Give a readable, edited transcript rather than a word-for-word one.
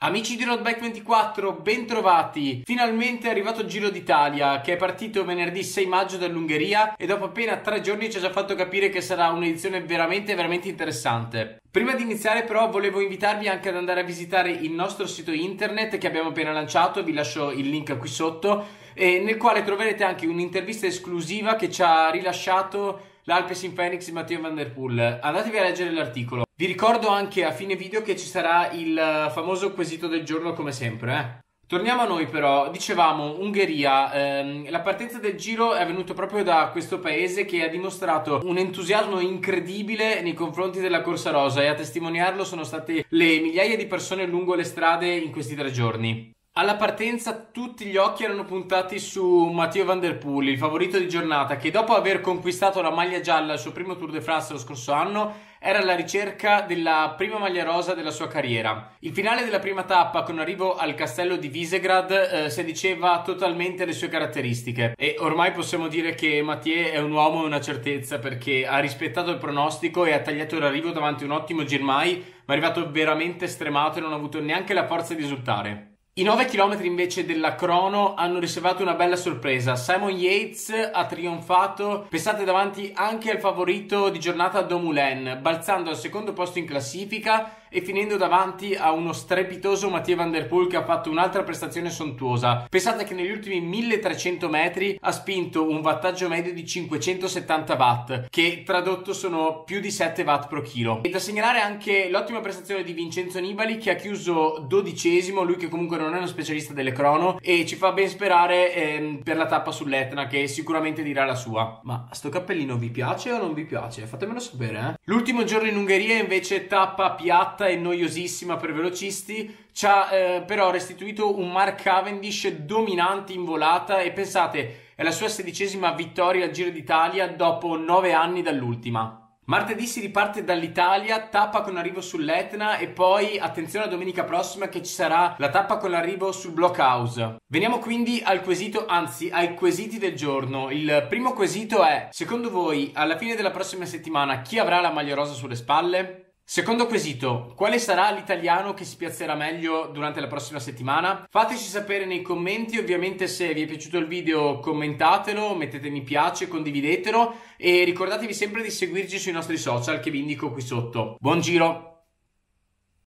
Amici di Roadbike24, bentrovati! Finalmente è arrivato il Giro d'Italia, che è partito venerdì 6 maggio dall'Ungheria e dopo appena 3 giorni ci ha già fatto capire che sarà un'edizione veramente interessante. Prima di iniziare però volevo invitarvi anche ad andare a visitare il nostro sito internet che abbiamo appena lanciato, vi lascio il link qui sotto, nel quale troverete anche un'intervista esclusiva che ci ha rilasciato l'Alpecin Fenix di Mathieu van der Poel. Andatevi a leggere l'articolo. Vi ricordo anche a fine video che ci sarà il famoso quesito del giorno come sempre. Torniamo a noi però, dicevamo Ungheria, la partenza del Giro è venuta proprio da questo paese che ha dimostrato un entusiasmo incredibile nei confronti della Corsa Rosa e a testimoniarlo sono state le migliaia di persone lungo le strade in questi 3 giorni. Alla partenza tutti gli occhi erano puntati su Mathieu van der Poel, il favorito di giornata, che dopo aver conquistato la maglia gialla al suo primo Tour de France lo scorso anno era alla ricerca della prima maglia rosa della sua carriera. Il finale della prima tappa con arrivo al castello di Visegrad si diceva totalmente le sue caratteristiche e ormai possiamo dire che Mathieu è un uomo e una certezza perché ha rispettato il pronostico e ha tagliato l'arrivo davanti a un ottimo Girmay, ma è arrivato veramente stremato e non ha avuto neanche la forza di esultare. I 9 km invece della crono hanno riservato una bella sorpresa. Simon Yates ha trionfato, pensate davanti anche al favorito di giornata Dumoulin, balzando al secondo posto in classifica e finendo davanti a uno strepitoso Mathieu van der Poel che ha fatto un'altra prestazione sontuosa. Pensate che negli ultimi 1300 metri ha spinto un wattaggio medio di 570 watt, che tradotto sono più di 7 watt pro chilo. E da segnalare anche l'ottima prestazione di Vincenzo Nibali che ha chiuso 12esimo, lui che comunque non è uno specialista delle crono e ci fa ben sperare per la tappa sull'Etna che sicuramente dirà la sua. Ma sto cappellino vi piace o non vi piace? Fatemelo sapere, L'ultimo giorno in Ungheria invece tappa piatta e noiosissima per velocisti, ci ha però restituito un Mark Cavendish dominante in volata e pensate è la sua 16ª vittoria al Giro d'Italia dopo 9 anni dall'ultima. Martedì si riparte dall'Italia, tappa con arrivo sull'Etna e poi attenzione a domenica prossima che ci sarà la tappa con l'arrivo sul Blockhouse. Veniamo quindi al quesito, anzi ai quesiti del giorno. Il primo quesito è: secondo voi alla fine della prossima settimana chi avrà la maglia rosa sulle spalle? Secondo quesito, quale sarà l'italiano che si piazzerà meglio durante la prossima settimana? Fateci sapere nei commenti, ovviamente se vi è piaciuto il video commentatelo, mettete mi piace, condividetelo e ricordatevi sempre di seguirci sui nostri social che vi indico qui sotto. Buon giro!